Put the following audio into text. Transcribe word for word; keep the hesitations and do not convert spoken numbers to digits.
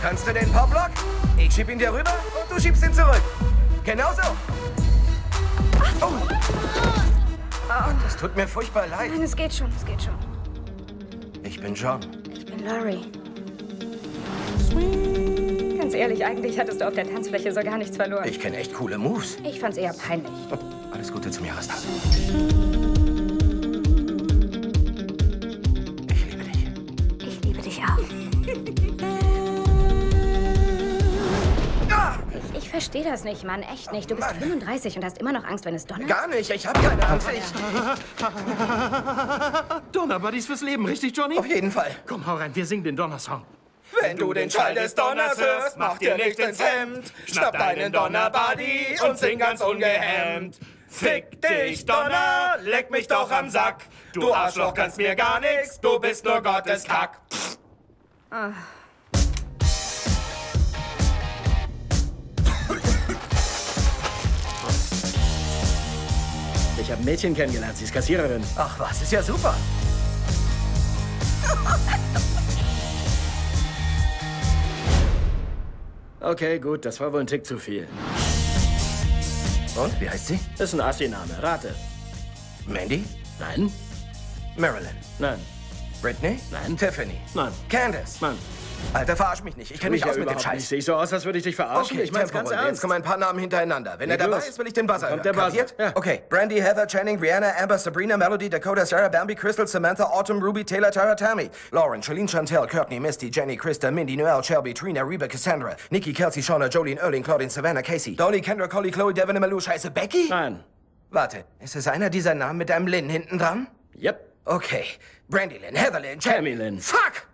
Kannst du den Poplock? Ich schieb ihn dir rüber und du schiebst ihn zurück. Genauso. Oh. Oh, das tut mir furchtbar leid. Nein, es geht schon, es geht schon. Ich bin John. Ich bin Laurie. Ganz ehrlich, eigentlich hattest du auf der Tanzfläche so gar nichts verloren. Ich kenne echt coole Moves. Ich fand's eher peinlich. Alles Gute zum Jahrestag. Ich liebe dich auch. Ich, ich verstehe das nicht, Mann. Echt nicht. Du bist Mann. fünfunddreißig und hast immer noch Angst, wenn es donnert? Gar nicht. Ich habe keine Angst. Ich... Donnerbuddies fürs Leben, richtig, Johnny? Auf jeden Fall. Komm, hau rein, wir singen den Donnersong. Wenn du den Schall des Donners hörst, mach dir nicht ins Hemd. Schnapp deinen Donnerbuddy und sing ganz ungehemmt. Fick dich, Donner, leck mich doch am Sack. Du Arschloch kannst mir gar nix, du bist nur Gottes Kack. Ah. Ich habe ein Mädchen kennengelernt, sie ist Kassiererin. Ach was, ist ja super. Okay, gut, das war wohl ein Tick zu viel. Und, wie heißt sie? Das ist ein Assi-Name, rate. Mandy? Nein, Marilyn? nein, Britney? Nein. Tiffany? nein, Candace? Mann. Alter, verarsch mich nicht. Ich kenne mich ja aus mit dem überhaupt Scheiß. nicht. Sehe ich so aus, als würde ich dich verarschen? Okay, ich mein's ganz Temporunde. Jetzt ernst. kommen ein paar Namen hintereinander. Wenn er Leg dabei los. ist, will ich den Buzzer Kommt hören. der Buzzer. Kapiert? Ja. Okay. Brandy, Heather, Channing, Brianna, Amber, Sabrina, Melody, Dakota, Sarah, Bambi, Crystal, Samantha, Autumn, Ruby, Taylor, Tara, Tammy, Lauren, Charlene, Chantel, Courtney, Misty, Jenny, Krista, Mindy, Noelle, Shelby, Trina, Reba, Cassandra, Nikki, Kelsey, Shauna, Jolene, Erling, Claudine, Savannah, Casey, Dolly, Kendra, Collie, Chloe, Devin, Malou, Scheiße, Becky? Nein. Warte, ist es einer dieser Namen mit einem Lynn hinten dran? Yep. Okay. Brandy Lynn, Heather Lynn, Chan- Tammy Lynn. Fuck!